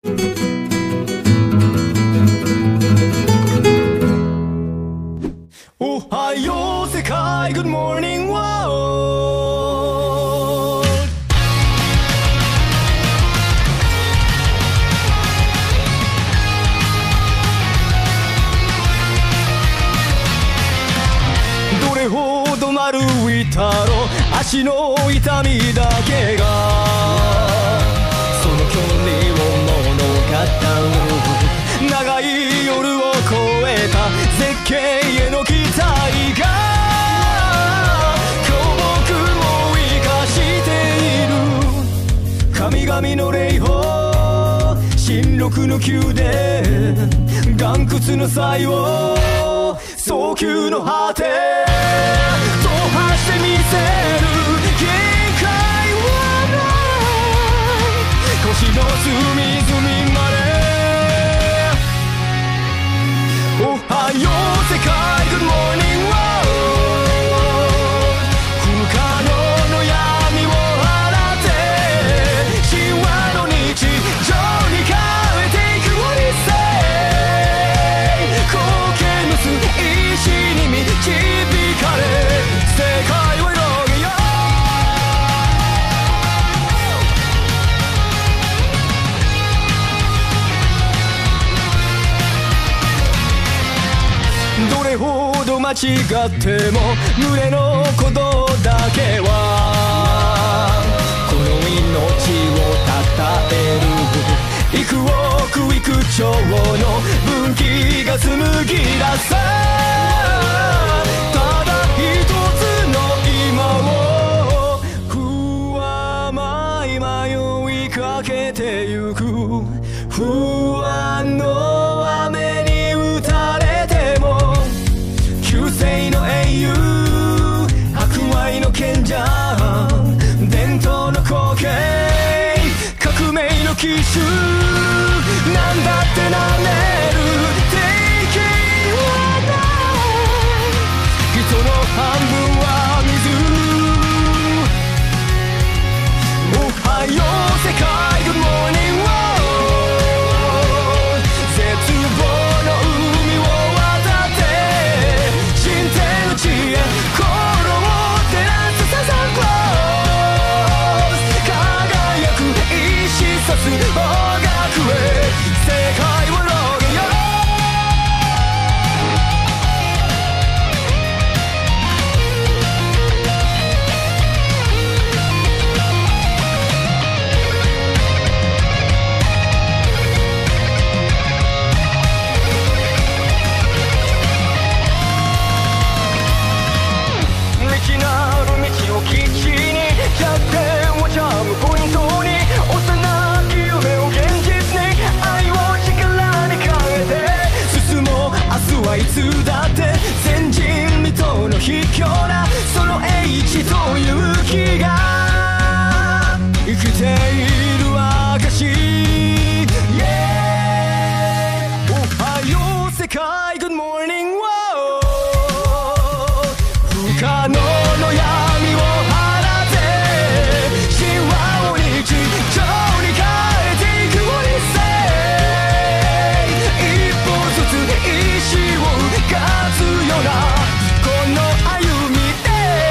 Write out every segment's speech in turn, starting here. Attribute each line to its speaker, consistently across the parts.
Speaker 1: おはよう世界 Good morning world。 どれほど丸いたろ足の痛みだけがその距離を物語る。長い夜を越えた絶景への期待が今日僕を生かしている。神々の霊峰新緑の宮殿岩窟の際を早急の果て踏破してみせる。限界はない腰の隅々まで。おはよう世界 Good morning world。 不可能の闇を払って神話の日常に変えていくオディセイ。苔むす石に導かれ世界を広げよう。どれほど間違っても群れのことだけはこの命をたたえる。幾億幾兆の分岐が紡ぎ出さただ一つの今を不安迷いかけてゆく。不安の雨に打たれても救世の英雄博愛の賢者伝統の光景革命の騎手なんだってなれる。敵はない人の半分は水。おはよう世界 Good morning world。 絶望の海を渡って新天地へ心を照らすサザンクローズ。輝く意志さす方角へ世界を広げよう。未知なる道を基地に100点をチャームポイントに幼き夢を現実に愛を力に変えて進もう。明日はいつだって前人未到の卑怯なその英知と勇気が生きている証。おはよう世界 Good morning world。 不可能の闇を払って神話を日常に変えていくオディセイ。一歩ずつ意志を勝つようなこの歩みで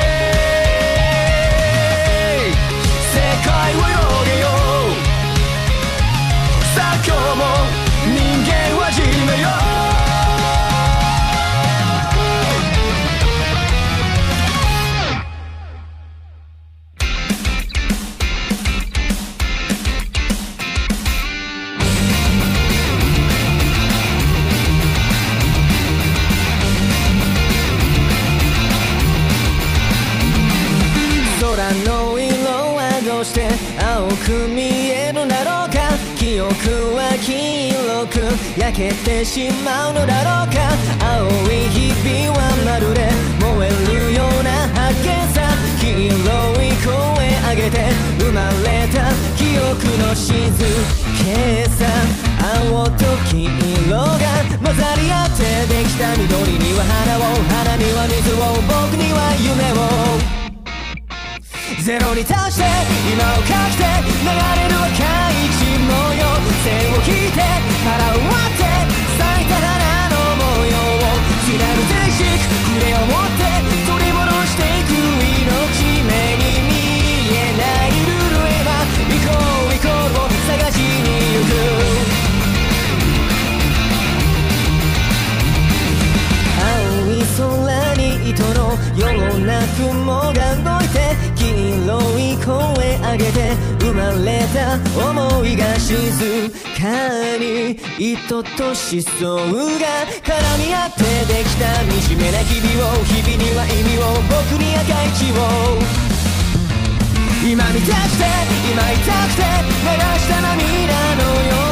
Speaker 1: 世界を広げよう。さあ今日も人間は始めよう。空の色はどうして青く見えるだろうか。記憶は黄色く焼けてしまうのだろうか。青い日々はまるで燃えるような発見さ。黄色い声上げて生まれた記憶の静けさ。青と黄色が混ざり合ってできた緑には花を花には水を僕には夢をゼロに達して今をかけて流れる赤い血模様線を引ずかに糸と思想が絡み合ってできた惨めな日々を、日々には意味を、僕に赤い血を今見たくて今痛くて流した涙のよう